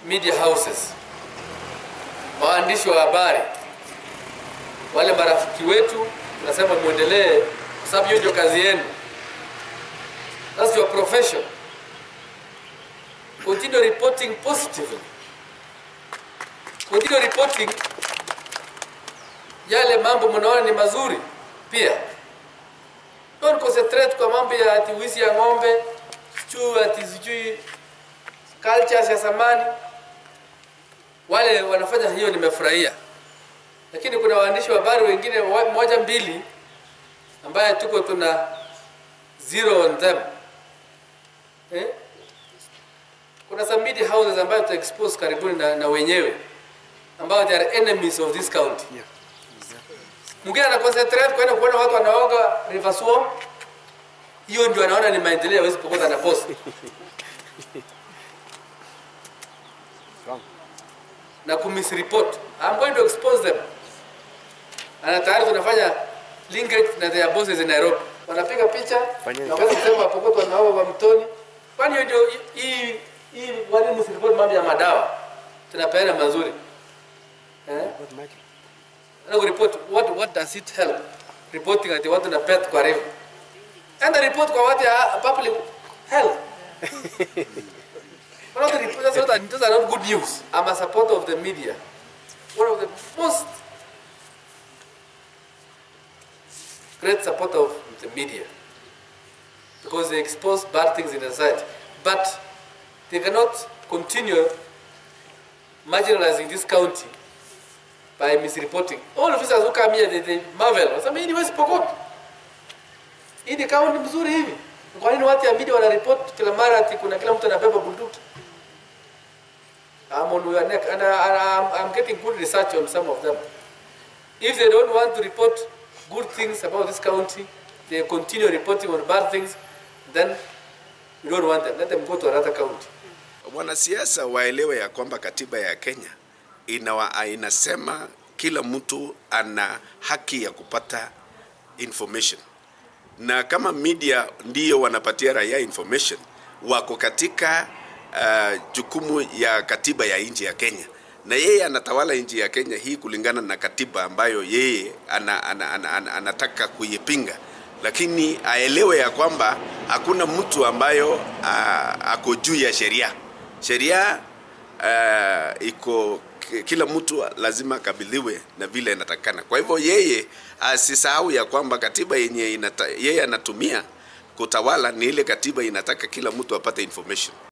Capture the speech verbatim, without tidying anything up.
media houses, waandishi wa habari, wale marafiki wetu, nasema muendelee kwa sababu hiyo ndio kazi yenu. That's your profession. Continue reporting positively. Continue reporting yale mambo mnaona ni mazuri pia. Don't concentrate kwa mambo ya ati wizi ya ng'ombe, sijui ati sijui cultures ya zamani. Wale wanafanya hiyo nimefurahia. Lakini kuna waandishi wa habari wengine moja mbili ambaye tuko tuna zero on them. Eh? Kuna some media houses ambayo to expose karibuni na, na wenyewe ambao they are enemies of this county. Yeah. Mwingine ana concentrate kwa kuona watu wanaoga River Swamp. Hiyo ndio anaona ni maendeleo, hawezi kukosa na post. Na kumisreport. I'm going to expose them. Ana tayari tunafanya linkage na their bosses in Nairobi. Wanapiga picha na waweza kusema Pokot wanaoga kwa mtoni. Kwani hiyo ndio hii hii wale msireport mambo ya madawa. Tunapeana mazuri. Eh? Na report what what does it help? Reporting ati watu na pet kwa river. And the report kwa watu ya public health. One of the reports that those are not good news. I'm a supporter of the media. One of the most great supporter of the media. Because they expose bad things in the society. But they cannot continue marginalizing this county by misreporting. All officers who come here, they, they marvel. Wasema hii ni West Pokot. Hii ni county mzuri hivi. Kwa nini watu ya media wana report kila mara ati kuna kila mtu anabeba bunduki? I'm on your neck and I, I'm, I'm getting good research on some of them. If they don't want to report good things about this county, they continue reporting on bad things, then we don't want them. Let them go to another county. Wanasiasa waelewe ya kwamba katiba ya Kenya inawa, inasema kila mtu ana haki ya kupata information. Na kama media ndiyo wanapatia raia information, wako katika uh, jukumu ya katiba ya nchi ya Kenya. Na yeye anatawala nchi ya Kenya hii kulingana na katiba ambayo yeye ana, ana, ana, ana, anataka kuipinga. Lakini aelewe ya kwamba hakuna mtu ambayo uh, ako juu ya sheria. Sheria uh, iko kila mtu lazima kabiliwe na vile inatakana. Kwa hivyo yeye asisahau ya kwamba katiba yenye inata, yeye anatumia kutawala ni ile katiba inataka kila mtu apate information.